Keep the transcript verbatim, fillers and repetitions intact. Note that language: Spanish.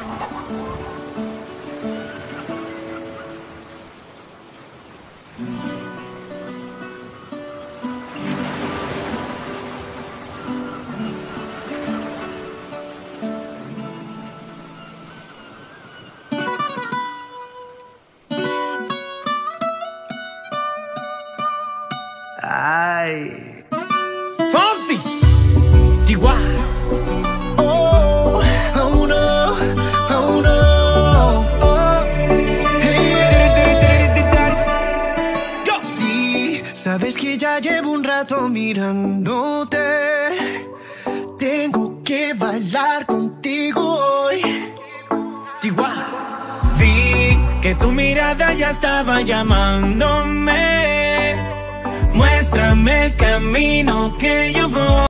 Ay, Fonsi, Chihuahua. Oh, oh no, oh no, oh. Hey, yo. Sí, sabes que ya llevo un rato mirándote. Tengo que bailar contigo hoy. Chihuahua. Vi que tu mirada ya estaba llamándome. Muéstrame el camino que yo voy.